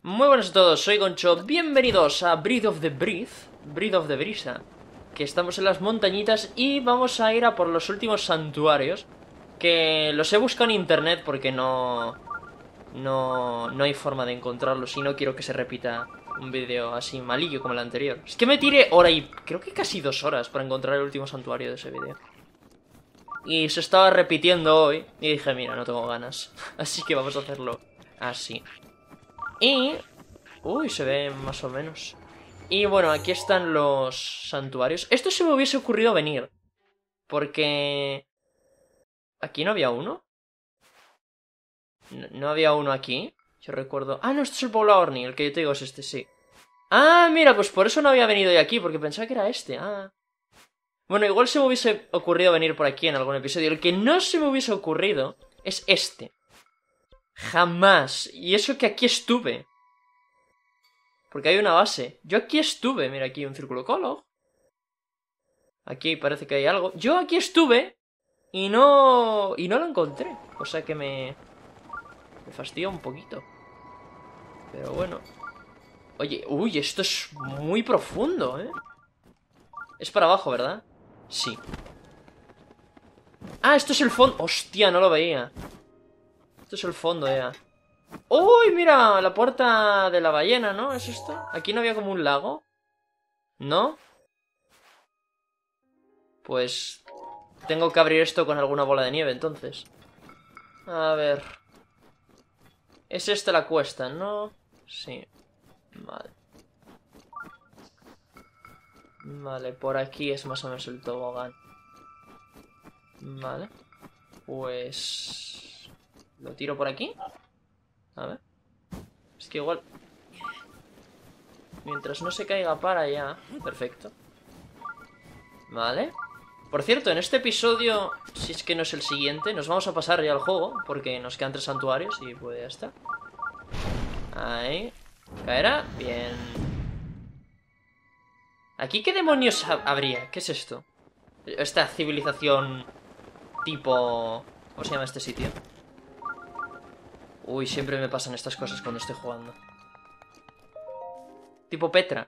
Muy buenas a todos, soy Goncho, bienvenidos a Breath of the Brisa, que estamos en las montañitas y vamos a ir a por los últimos santuarios, que los he buscado en internet porque no hay forma de encontrarlos y no quiero que se repita un vídeo así malillo como el anterior. Es que me tiré hora y creo que casi 2 horas para encontrar el último santuario de ese vídeo. Y se estaba repitiendo hoy y dije, mira, no tengo ganas, así que vamos a hacerlo así. Y... uy, se ve más o menos. Y bueno, aquí están los santuarios. Esto se me hubiese ocurrido venir. Porque... ¿aquí no había uno? No había uno aquí. Yo recuerdo... ah, no, este es el poblado Orni. El que yo te digo es este, sí. Ah, mira, pues por eso no había venido yo aquí. Porque pensaba que era este. Ah. Bueno, igual se me hubiese ocurrido venir por aquí en algún episodio. El que no se me hubiese ocurrido es este. Jamás. Y eso que aquí estuve. Porque hay una base. Yo aquí estuve. Mira, aquí hay un círculo Collog. Aquí parece que hay algo. Yo aquí estuve y no lo encontré. O sea que me fastidia un poquito. Pero bueno. Oye, uy, esto es muy profundo, ¿eh? Es para abajo, ¿verdad? Sí. Ah, esto es el fondo. Hostia, no lo veía. Esto es el fondo ya. ¡Uy, mira! La puerta de la ballena, ¿no? ¿Es esto? Aquí no había como un lago. ¿No? Pues... tengo que abrir esto con alguna bola de nieve, entonces. A ver... es esta la cuesta, ¿no? Sí. Vale. Vale, por aquí es más o menos el tobogán. Vale. Pues... ¿lo tiro por aquí? A ver. Es que igual... mientras no se caiga para allá. Perfecto. Vale. Por cierto, en este episodio, si es que no es el siguiente, nos vamos a pasar ya al juego, porque nos quedan 3 santuarios y pues ya está. Ahí. ¿Caerá? Bien. ¿Aquí qué demonios habría? ¿Qué es esto? Esta civilización tipo... ¿cómo se llama este sitio? Uy, siempre me pasan estas cosas cuando estoy jugando. Tipo Petra.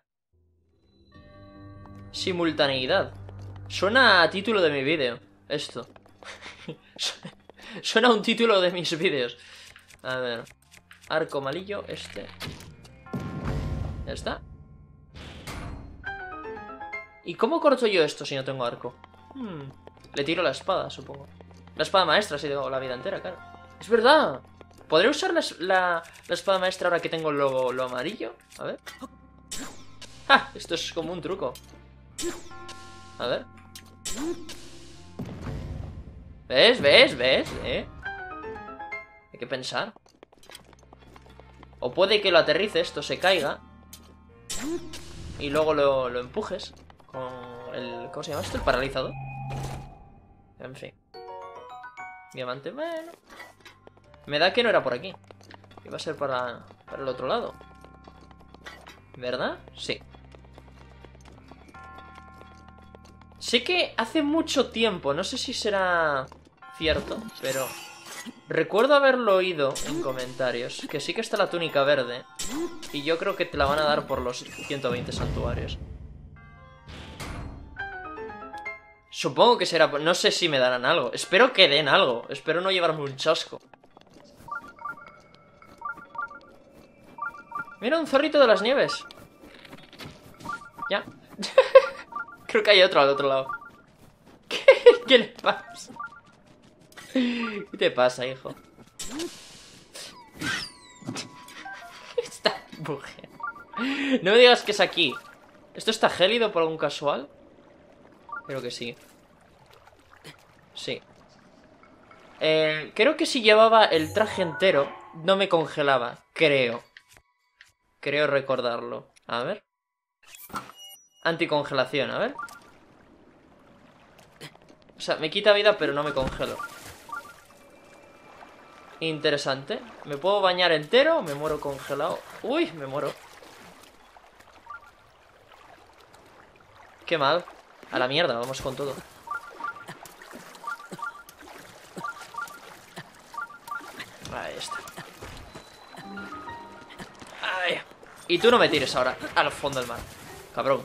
Simultaneidad. Suena a título de mi vídeo. Esto. Suena a un título de mis vídeos. A ver. Arco malillo, este. Ya está. ¿Y cómo corto yo esto si no tengo arco? Le tiro la espada, supongo. La espada maestra, si tengo la vida entera, claro. ¡Es verdad! ¿Podré usar la espada maestra ahora que tengo lo amarillo? A ver. ¡Ja! Esto es como un truco. A ver. ¿Ves? ¿Ves? ¿Ves? Hay que pensar. O puede que lo aterrice, esto se caiga y luego lo empujes con el... ¿cómo se llama esto? El paralizador. En fin. Diamante, bueno. Me da que no era por aquí. Iba a ser para el otro lado. ¿Verdad? Sí. Sé que hace mucho tiempo, no sé si será cierto, pero recuerdo haberlo oído en comentarios, que sí que está la túnica verde, y yo creo que te la van a dar por los 120 santuarios. Supongo que será... no sé si me darán algo. Espero que den algo. Espero no llevarme un chasco. Mira, un zorrito de las nieves. Ya. Creo que hay otro al otro lado. ¿Qué le pasa? ¿Qué te pasa, hijo? Esta mujer. No me digas que es aquí. ¿Esto está gélido por algún casual? Creo que sí. Sí. Creo que si llevaba el traje entero no me congelaba. Creo recordarlo. A ver. Anticongelación, a ver. O sea, me quita vida pero no me congelo. Interesante. ¿Me puedo bañar entero o me muero congelado? Uy, me muero. Qué mal. A la mierda, vamos con todo. Ahí está. Ay. Y tú no me tires ahora al fondo del mar. Cabrón.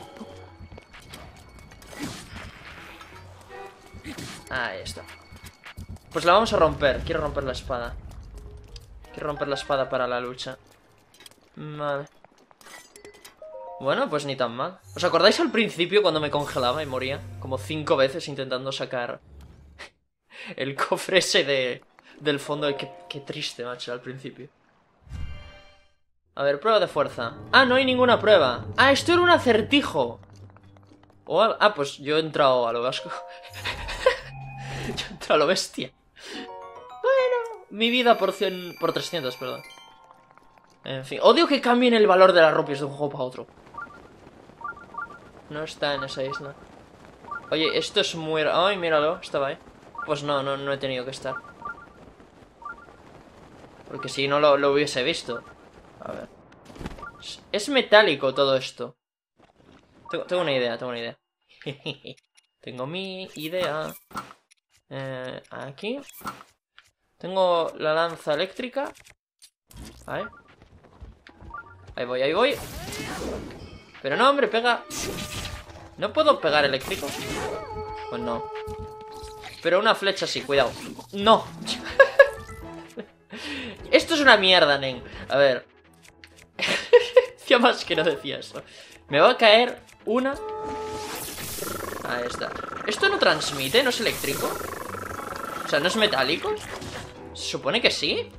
Ahí está. Pues la vamos a romper. Quiero romper la espada. Quiero romper la espada para la lucha. Vale. Bueno, pues ni tan mal. ¿Os acordáis al principio cuando me congelaba y moría? Como 5 veces intentando sacar el cofre ese del fondo. Qué triste, macho, al principio. A ver, prueba de fuerza. Ah, no hay ninguna prueba. Ah, esto era un acertijo. Ah, pues yo he entrado a lo vasco. Yo he entrado a lo bestia. Bueno, mi vida por 300, perdón. En fin, odio que cambien el valor de las rupias de un juego para otro. No está en esa isla. Oye, esto es muy... Ay, míralo, estaba ahí. Pues no he tenido que estar. Porque si no lo hubiese visto. A ver. Es metálico todo esto. Tengo una idea, Tengo mi idea. Aquí. Tengo la lanza eléctrica. Ahí. Ahí voy. Pero no, hombre, pega. ¿No puedo pegar eléctrico? Pues no. Pero una flecha sí, cuidado. ¡No! Esto es una mierda, nen. A ver. Decía más que no decía eso. Me va a caer una. Ahí está. ¿Esto no transmite? ¿No es eléctrico? O sea, ¿no es metálico? Se supone que sí.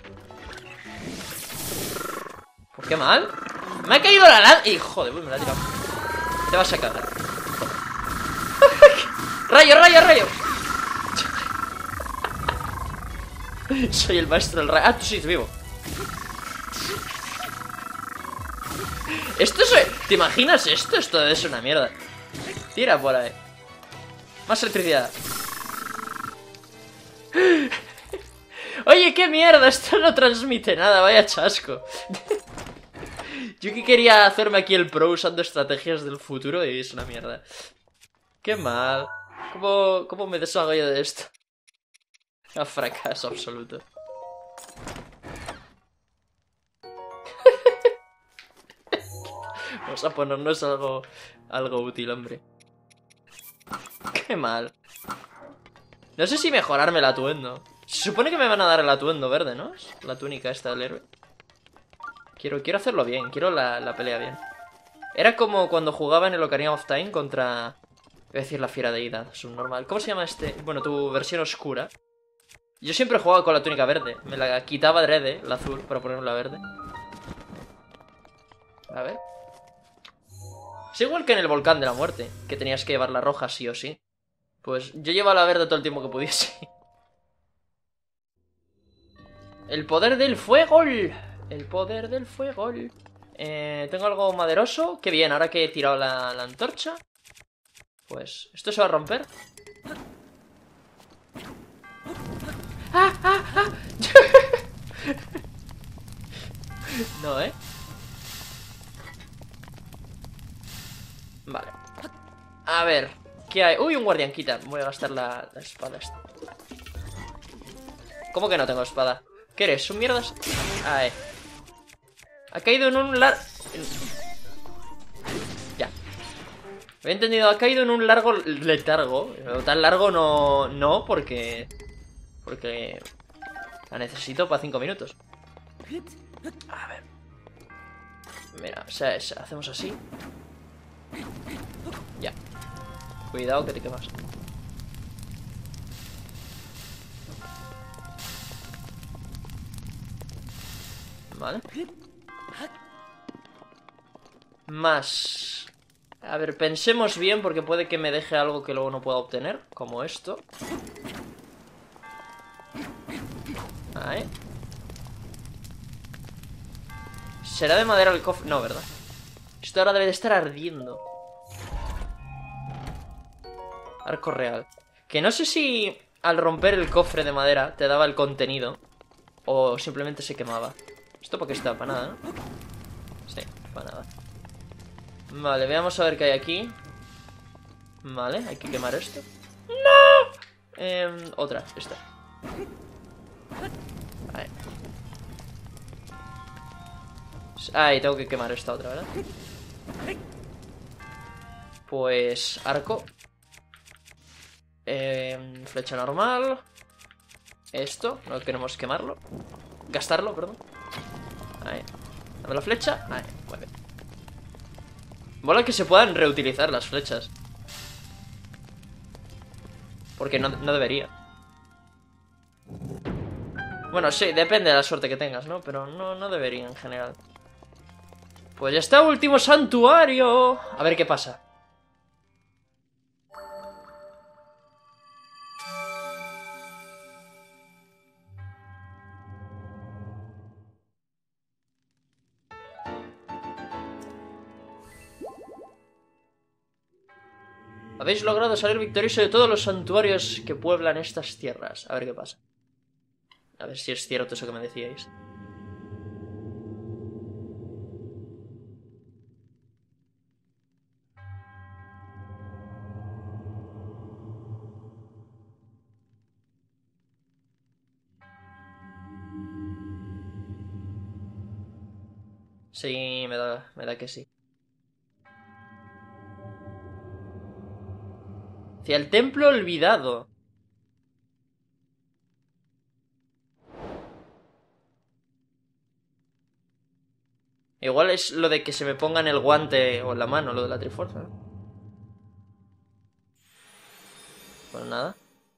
¿Por qué mal? Me ha caído la lanza. Hijo de... me la ha tirado. Te vas a cagar. ¡Rayo! Soy el maestro del rayo. Ah, tú sí, vivo. Esto es... ¿Te imaginas esto? Esto es una mierda. Tira por ahí. Más electricidad. Oye, qué mierda. Esto no transmite nada. Vaya chasco. Yo que quería hacerme aquí el pro usando estrategias del futuro y es una mierda. Qué mal. ¿Cómo me deshago yo de esto? Un fracaso absoluto. Vamos a ponernos algo útil, hombre. Qué mal. No sé si mejorarme el atuendo. Se supone que me van a dar el atuendo verde, ¿no? La túnica esta del héroe. Quiero hacerlo bien, quiero la pelea bien. Era como cuando jugaba en el Ocarina of Time contra... Voy a decir la fiera deidad, subnormal. ¿Cómo se llama este? Bueno, tu versión oscura. Yo siempre he jugado con la túnica verde. Me la quitaba adrede, la azul, para ponerme la verde. A ver. Es igual que en el volcán de la muerte, que tenías que llevar la roja sí o sí. Pues yo llevaba la verde todo el tiempo que pudiese. El poder del fuego. El poder del fuego. Tengo algo maderoso. Qué bien, ahora que he tirado la antorcha. Pues, ¿esto se va a romper? ¡Ah! No, Vale. A ver, ¿qué hay? Uy, un guardián, quita. Voy a gastar la espada esta. ¿Cómo que no tengo espada? ¿Qué eres? ¿Un mierdas? Ahí. Ha caído en un Ya. He entendido, ha caído en un largo letargo. Tan largo no, porque la necesito para 5 minutos. A ver. Mira, o sea, hacemos así. Ya. Cuidado que te quemas. Vale. Más. A ver, pensemos bien porque puede que me deje algo que luego no pueda obtener. Como esto. Ahí. ¿Será de madera el cofre? No, ¿verdad? Esto ahora debe de estar ardiendo. Arco real. Que no sé si al romper el cofre de madera te daba el contenido o simplemente se quemaba. ¿Esto porque está? Para nada, ¿no? Sí, para nada. Vale, veamos a ver qué hay aquí. Vale, hay que quemar esto. ¡No! Otra, esta. Ahí. Ay, tengo que quemar esta otra, ¿verdad? Pues arco. Flecha normal. Esto, no queremos quemarlo. Gastarlo, perdón. Ahí. Dame la flecha. Ahí, muy bien. Mola que se puedan reutilizar las flechas. Porque no debería. Bueno, sí, depende de la suerte que tengas, ¿no? Pero no debería en general. Pues ya está, último santuario. A ver qué pasa. Habéis logrado salir victorioso de todos los santuarios que pueblan estas tierras. A ver qué pasa. A ver si es cierto eso que me decíais. Sí, me da que sí. Hacia el templo olvidado. Igual es lo de que se me pongan el guante o la mano, lo de la trifuerza, ¿no? Bueno, nada.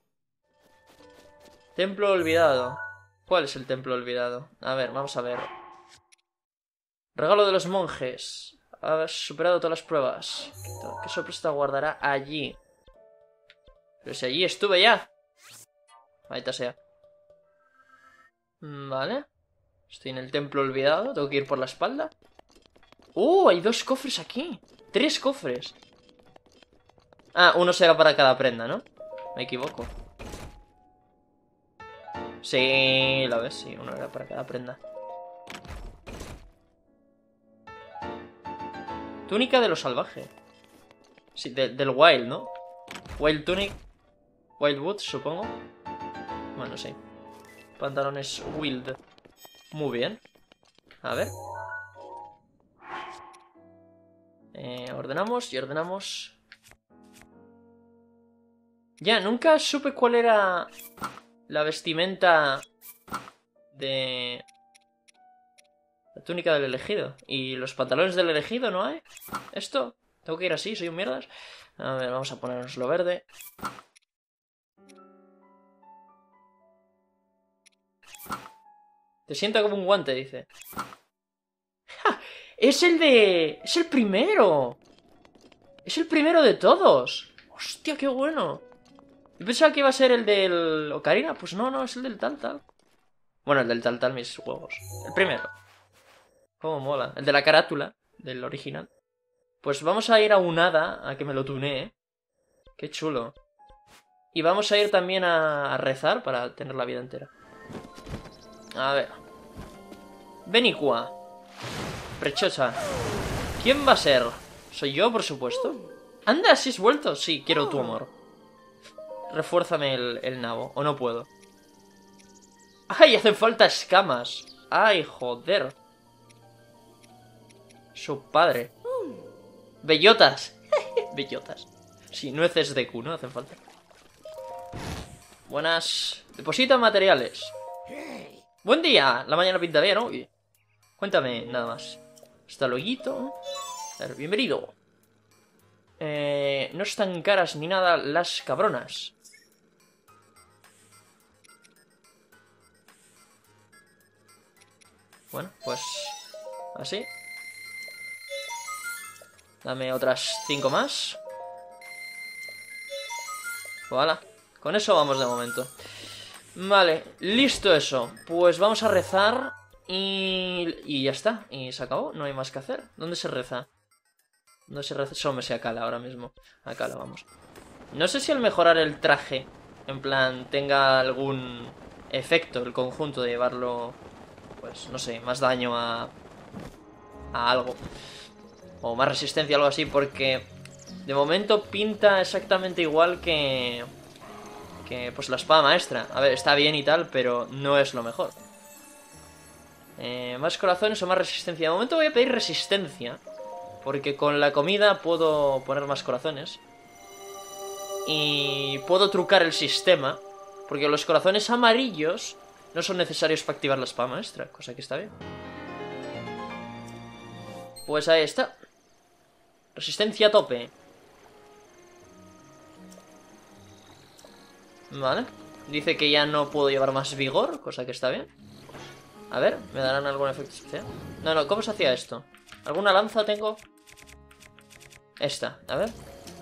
Templo olvidado. ¿Cuál es el templo olvidado? A ver, vamos a ver. Regalo de los monjes. Has superado todas las pruebas. ¿Qué sorpresa guardará allí? Pero si allí estuve ya. Ahorita sea. Vale. Estoy en el templo olvidado. Tengo que ir por la espalda. Hay 2 cofres aquí. 3 cofres. Ah, uno será para cada prenda, ¿no? Me equivoco. Sí, lo ves, sí, uno era para cada prenda. Túnica de lo salvaje. Sí, del Wild, ¿no? Wild Tunic. Wild Boots, supongo. Bueno, sí. Pantalones Wild. Muy bien. A ver. Ordenamos y ordenamos. Ya, nunca supe cuál era la vestimenta de... La túnica del elegido. ¿Y los pantalones del elegido no hay? ¿Esto? ¿Tengo que ir así? ¿Soy un mierdas? A ver, vamos a ponernos lo verde. Te sienta como un guante, dice. ¡Ja! ¡Es el de... ¡Es el primero! ¡Es el primero de todos! ¡Hostia, qué bueno! Yo pensaba que iba a ser el del Ocarina. Pues no, es el del tal. Bueno, el del tal, mis huevos. El primero. Cómo mola. El de la carátula, del original. Pues vamos a ir a un hada a que me lo tunee. Qué chulo. Y vamos a ir también a rezar para tener la vida entera. A ver. Benicua. Prechocha. ¿Quién va a ser? ¿Soy yo, por supuesto? Anda, si has vuelto. Sí, quiero tu amor. Refuérzame el nabo. O no puedo. ¡Ay, hacen falta escamas! ¡Ay, joder! Su padre. Bellotas. Bellotas. Sí, nueces de Q, ¿no? Hacen falta. Buenas. Deposita materiales. Buen día. La mañana pinta bien, ¿no? Cuéntame, nada más. Hasta luego. Bienvenido. No están caras ni nada las cabronas. Bueno, pues... así. Dame otras 5 más. Voilà. Con eso vamos de momento. Vale, listo eso. Pues vamos a rezar y ya está. Y se acabó, no hay más que hacer. ¿Dónde se reza? ¿Dónde se reza? Solo me sé a Cala ahora mismo. A Cala, vamos. No sé si al mejorar el traje, en plan, tenga algún efecto el conjunto de llevarlo, pues, no sé, más daño a algo. O más resistencia, algo así, porque de momento pinta exactamente igual que pues la espada maestra. A ver, está bien y tal, pero no es lo mejor. Más corazones o más resistencia. De momento voy a pedir resistencia, porque con la comida puedo poner más corazones. Y puedo trucar el sistema, porque los corazones amarillos no son necesarios para activar la espada maestra, cosa que está bien. Pues ahí está. Resistencia a tope. Vale. Dice que ya no puedo llevar más vigor, cosa que está bien. A ver, ¿me darán algún efecto especial? No, no, ¿cómo se hacía esto? ¿Alguna lanza tengo? Esta, a ver.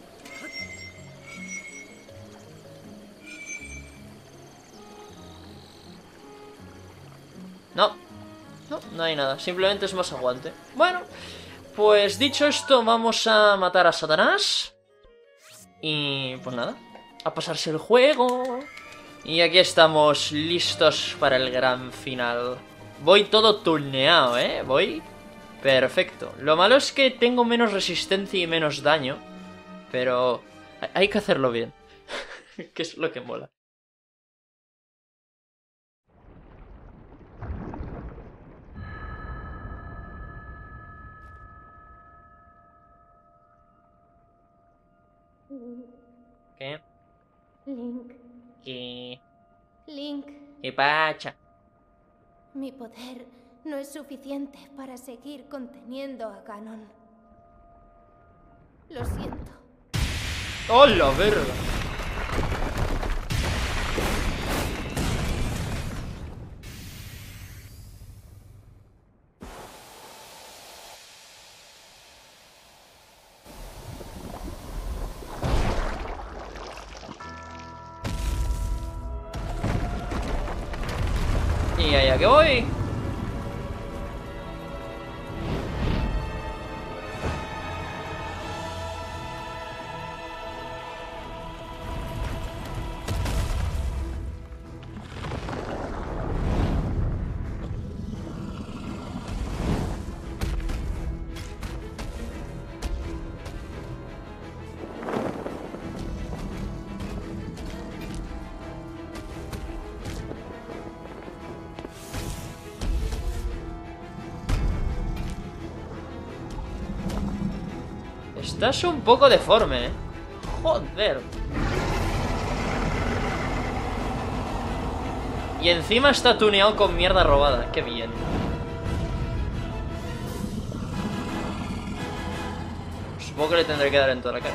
No, no hay nada, simplemente es más aguante. Bueno, pues dicho esto, vamos a matar a Satanás. Y pues nada, a pasarse el juego. Y aquí estamos listos para el gran final. Voy todo tuneado, voy perfecto. Lo malo es que tengo menos resistencia y menos daño, pero hay que hacerlo bien. Que es lo que mola. ¿Qué? Link. ¿Qué? Link, ¿Qué pacha? mi poder no es suficiente para seguir conteniendo a Ganon. Lo siento. ¡Oh, la verga! Y allá que voy. Estás un poco deforme, ¿eh? Joder. Y encima está tuneado con mierda robada. Qué bien. Supongo que le tendré que dar en toda la cara.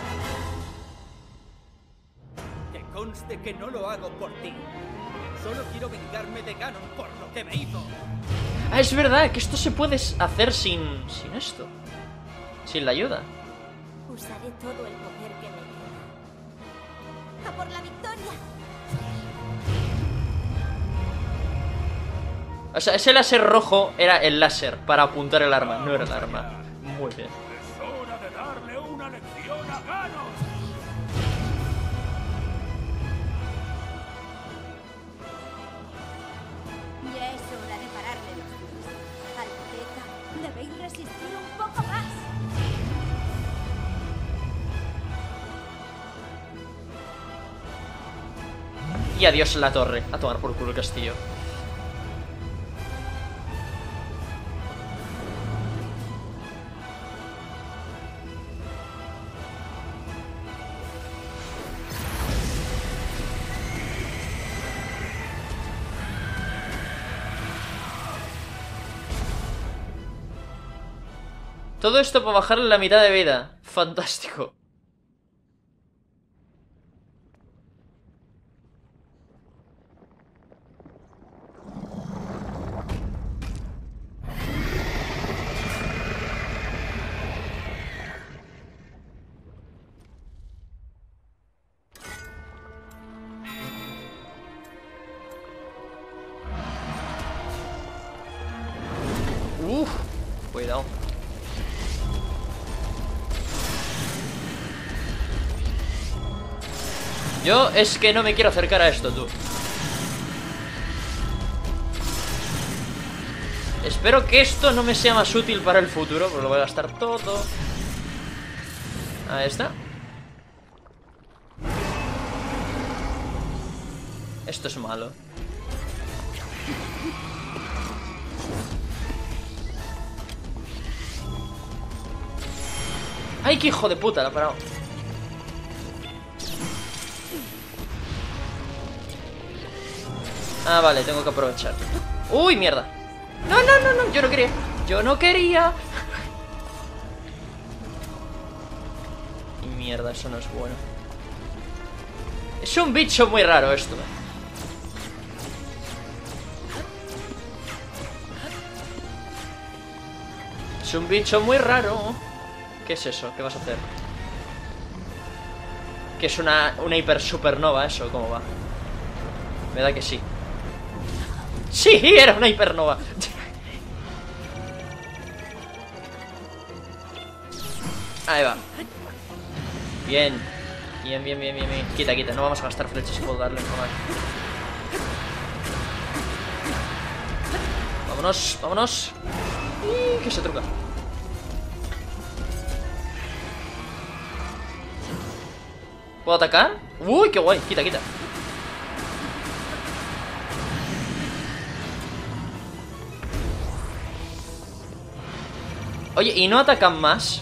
Que conste que no lo hago por ti. Solo quiero vengarme de Ganon por lo que me hizo. Ah, es verdad, que esto se puede hacer sin esto. Sin la ayuda. Usaré todo el poder que me queda. ¡A por la victoria! O sea, ese láser rojo era el láser para apuntar el arma, no era el arma. Muy bien. Es hora de darle una lección a Ganon. Ya es hora de pararle los pies. Alteza, debéis resistir un poco más. Y adiós la torre. A tomar por culo el castillo. Todo esto para bajarle la mitad de vida. Fantástico. Uf, cuidado. Yo es que no me quiero acercar a esto, tú. Espero que esto no me sea más útil para el futuro, porque lo voy a gastar todo. Ahí está. Esto es malo. ¡Ay, qué hijo de puta! La ha parado. Ah, vale, tengo que aprovechar. ¡Uy, mierda! No, no, no, no, yo no quería. Yo no quería. Y mierda, eso no es bueno. Es un bicho muy raro esto. Es un bicho muy raro. ¿Qué es eso? ¿Qué vas a hacer? ¿Que es una hiper supernova eso? ¿Cómo va? Me da que sí. ¡Sí! Era una hipernova. Ahí va. Bien. Bien, bien, bien, bien, bien. Quita, quita. No vamos a gastar flechas. Puedo darle un más. Vámonos, vámonos. Que se truca. ¿Puedo atacar? Uy, qué guay. Quita, quita. Oye, ¿y no atacan más?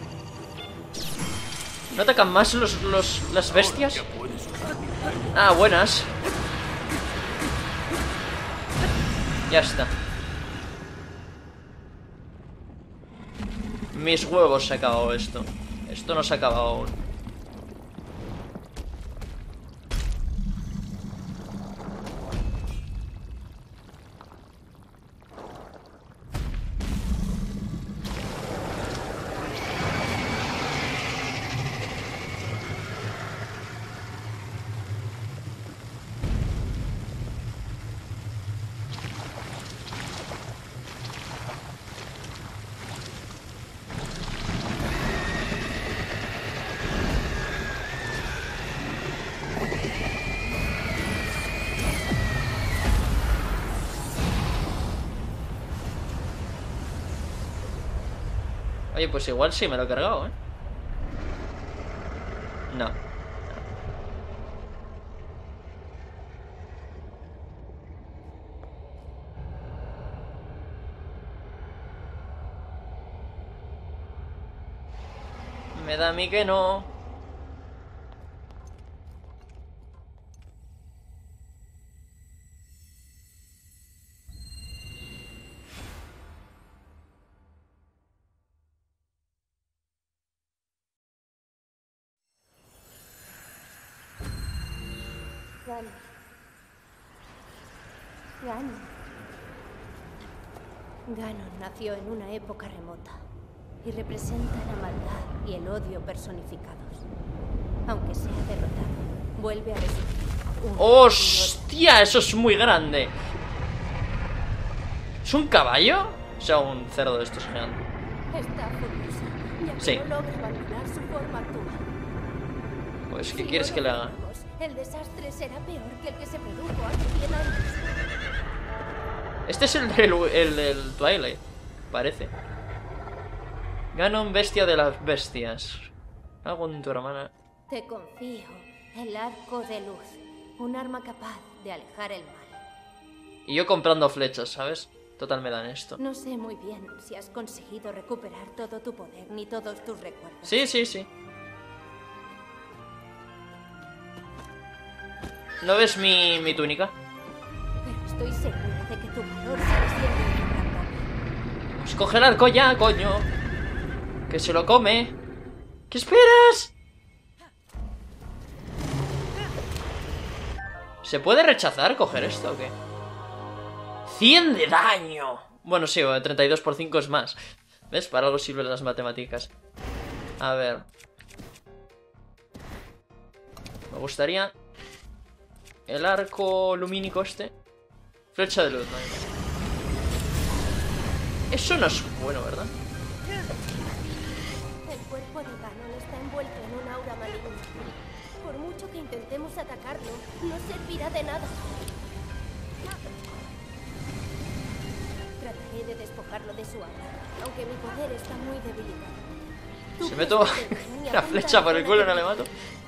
¿No atacan más las bestias? Ah, buenas. Ya está. Mis huevos se ha acabado esto. Esto no se ha acabado aún. Oye, pues igual sí me lo he cargado, ¿eh? No. Me da a mí que no. Ganon. Ganon. Ganon nació en una época remota y representa la maldad y el odio personificados. Aunque sea derrotado, vuelve a resurgir. ¡Hostia! Eso es muy grande. ¿Es un caballo? O sea, un cerdo de estos gigantes. Está furiosa, ya que Sí. no logra abandonar su forma actual. Pues, ¿qué Si quieres no que lo le haga? hacemos, el desastre será peor que el que se produjo hace 100 años. Este es el del Twilight, parece. Ganon, bestia de las bestias. Hago en tu hermana. Te confío el arco de luz, un arma capaz de alejar el mal. Y yo comprando flechas, ¿sabes? Total me dan esto. No sé muy bien si has conseguido recuperar todo tu poder ni todos tus recuerdos. Sí, sí, sí. ¿No ves mi túnica? Pero estoy segura de que tu valor sigue siendo inquebrantable. Pues coge el arco ya, coño. Que se lo come. ¿Qué esperas? ¿Se puede rechazar coger esto o qué? 100 de daño. Bueno, sí, 32 por 5 es más. ¿Ves? Para algo sirven las matemáticas. A ver. Me gustaría el arco lumínico este. Flecha de luz, ¿no? Eso no es bueno, ¿verdad? El cuerpo de Ganon está envuelto en un aura maligna. Por mucho que intentemos atacarlo, no servirá de nada. Trataré de despojarlo de su aura, aunque mi poder está muy debilitado. Tú Si meto presta atención y una apunta flecha por el a culo y la no le mato.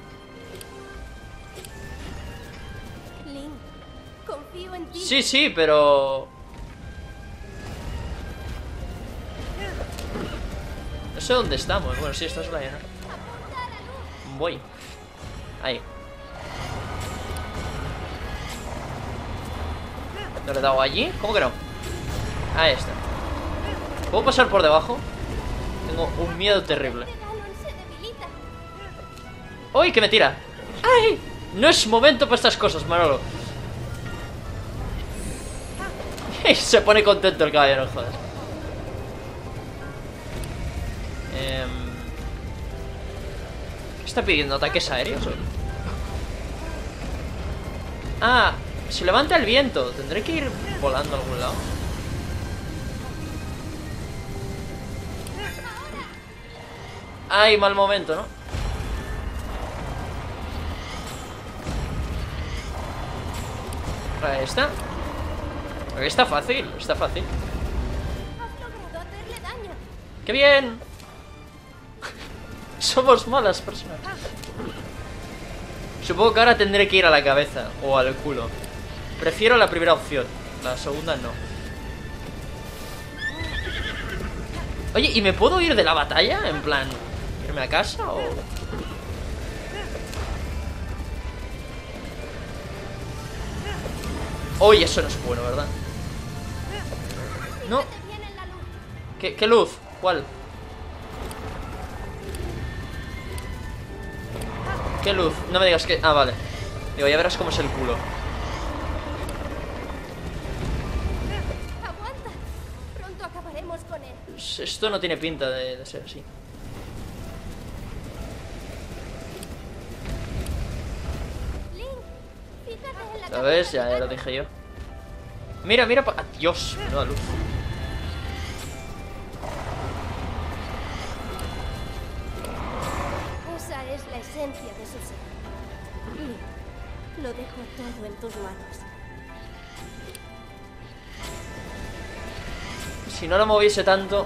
Link, confío en ti. Sí, sí, pero... No sé dónde estamos. Bueno, sí, esta es la llana. Voy. Ahí. ¿No le he dado allí? ¿Cómo que no? Ahí está. ¿Puedo pasar por debajo? Tengo un miedo terrible. ¡Uy, que me tira! ¡Ay! No es momento para estas cosas, Manolo. Se pone contento el caballero, joder. ¿Qué está pidiendo? ¿Ataques aéreos? Ah, se levanta el viento. Tendré que ir volando a algún lado. Ay, mal momento, ¿no? Ahí está. Está fácil, está fácil. ¡Qué bien! Somos malas personas. Supongo que ahora tendré que ir a la cabeza o al culo. Prefiero la primera opción. La segunda no. Oye, ¿y me puedo ir de la batalla? En plan, ¿irme a casa o...? Oye, eso no es bueno, ¿verdad? No. ¿Qué luz? ¿Cuál? ¿Qué luz? No me digas que... Ah, vale. Digo, ya verás cómo es el culo. Aguanta. Pronto acabaremos con él. Esto no tiene pinta de ser así. Link, fíjate en la ¿Sabes? cabeza Ya de lo Ganon. dije yo. Mira, mira... Dios, no luz. Esa es la esencia de su ser. Link, lo dejo todo en tus manos. Si no lo moviese tanto...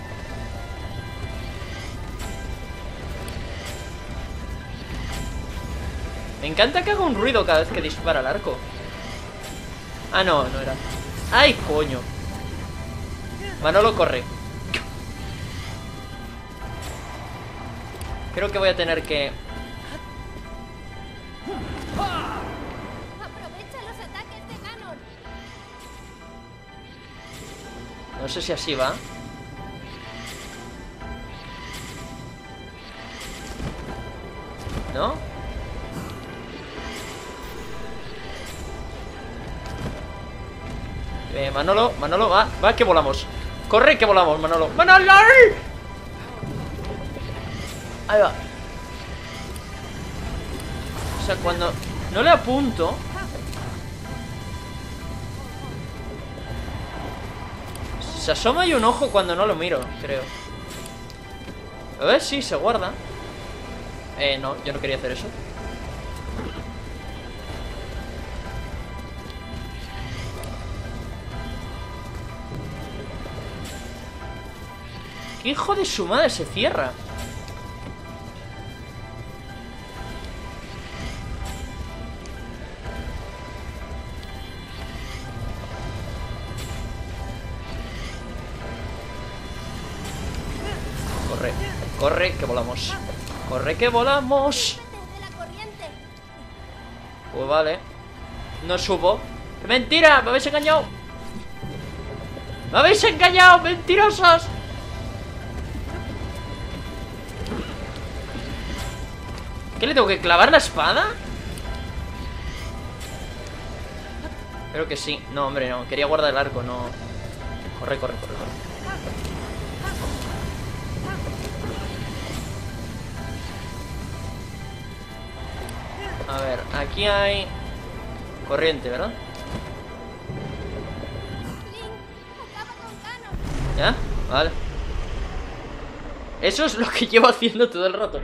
Me encanta que haga un ruido cada vez que dispara el arco. Ah, no, no era. ¡Ay, coño! Manolo, corre. Creo que voy a tener que... Aprovecha los ataques de Ganon. No sé si así va. ¿No? Manolo, Manolo, va que volamos. Corre que volamos, Manolo. ¡Manolo! Ahí va. O sea, cuando no le apunto... Se asoma y un ojo cuando no lo miro, creo. A ver, sí, se guarda. No, yo no quería hacer eso. ¿Qué hijo de su madre se cierra? Corre, corre, que volamos. Corre, que volamos. De la corriente. Pues vale. No supo. ¡Qué mentira! ¡Me habéis engañado! ¡Me habéis engañado, mentirosos! ¿Qué le tengo que clavar la espada? Creo que sí. No, hombre, no. Quería guardar el arco, no. Corre, corre, corre, corre. A ver, aquí hay... corriente, ¿verdad? Link, acaba con Ganon. ¿Ya? Vale. Eso es lo que llevo haciendo todo el rato.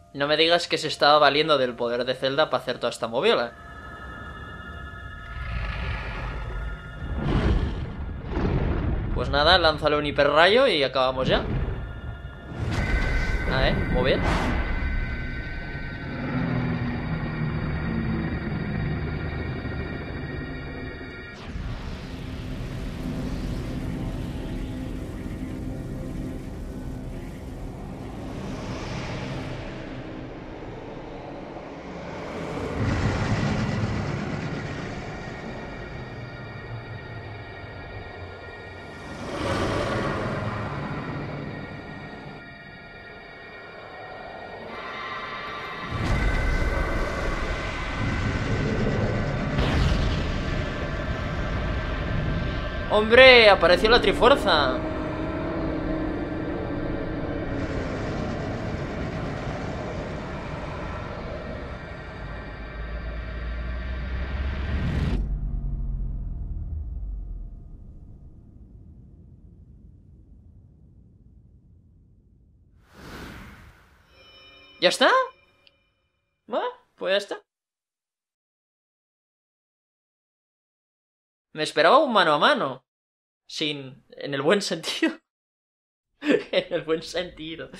No me digas que se estaba valiendo del poder de Zelda para hacer toda esta moviola. Pues nada, lánzale un hiperrayo y acabamos ya. Muy bien. ¡Hombre! ¡Apareció la Trifuerza! ¿Ya está? Bueno, pues ya está. Me esperaba un mano a mano. Sin... en el buen sentido. En el buen sentido.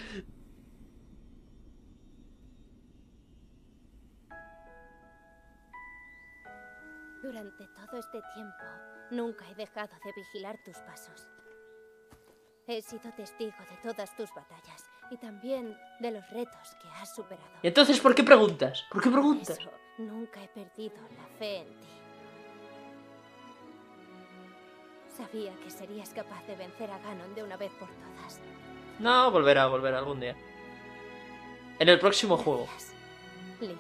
Durante todo este tiempo, nunca he dejado de vigilar tus pasos. He sido testigo de todas tus batallas y también de los retos que has superado. ¿Y entonces por qué preguntas? ¿Por qué preguntas? Por eso, nunca he perdido la fe en ti. Sabía que serías capaz de vencer a Ganon de una vez por todas. No, volverá algún día. En el próximo juego. Gracias, Link.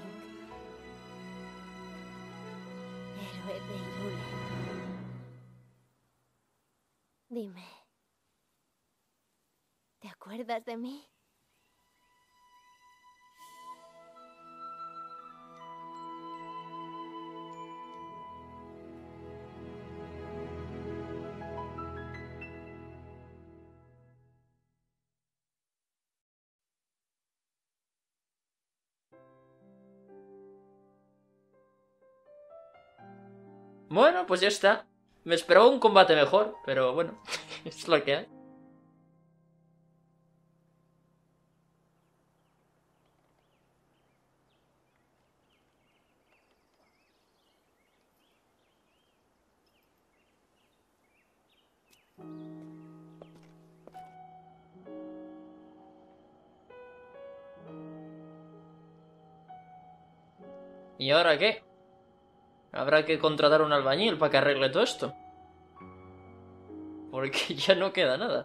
Héroe de Hyrule. Dime, ¿te acuerdas de mí? Bueno, pues ya está. Me esperaba un combate mejor, pero bueno, es lo que hay. ¿Y ahora qué? Habrá que contratar un albañil para que arregle todo esto. Porque ya no queda nada.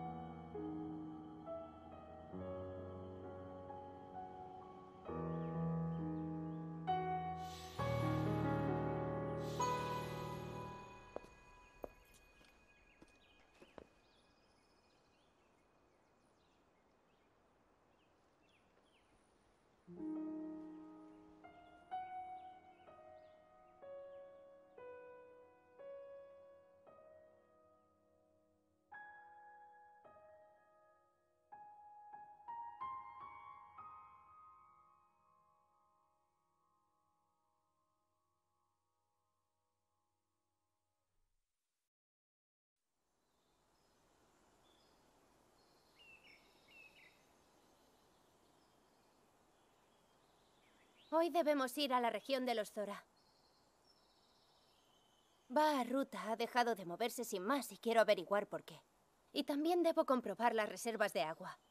Hoy debemos ir a la región de los Zora. Ruta ha dejado de moverse sin más y quiero averiguar por qué. Y también debo comprobar las reservas de agua.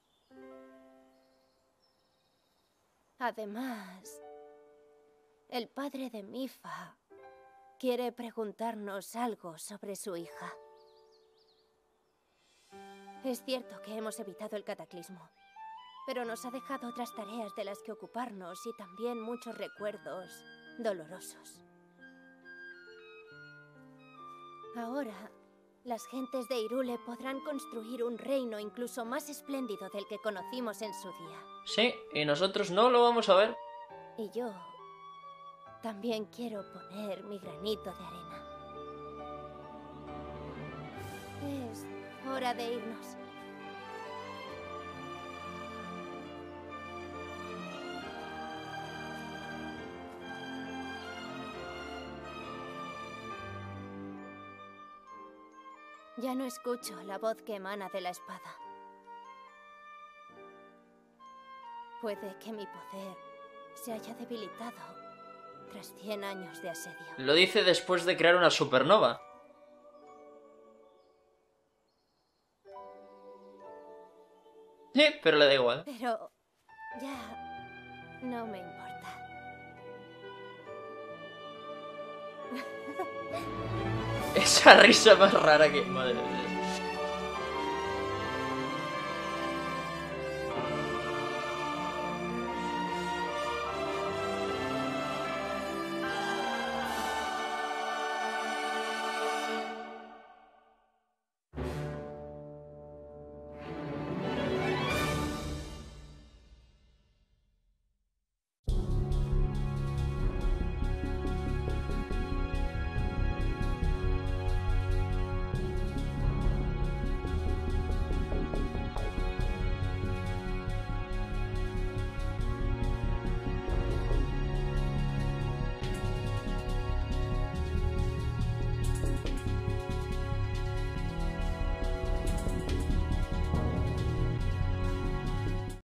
Además, el padre de Mipha quiere preguntarnos algo sobre su hija. Es cierto que hemos evitado el cataclismo, pero nos ha dejado otras tareas de las que ocuparnos y también muchos recuerdos dolorosos. Ahora, las gentes de Hyrule podrán construir un reino incluso más espléndido del que conocimos en su día. Sí, y nosotros no lo vamos a ver. Y yo también quiero poner mi granito de arena. Es hora de irnos. Ya no escucho la voz que emana de la espada. Puede que mi poder se haya debilitado tras 100 años de asedio. Lo dice después de crear una supernova. Pero le da igual. Pero ya no me importa. Esa risa más rara que... Madre mía.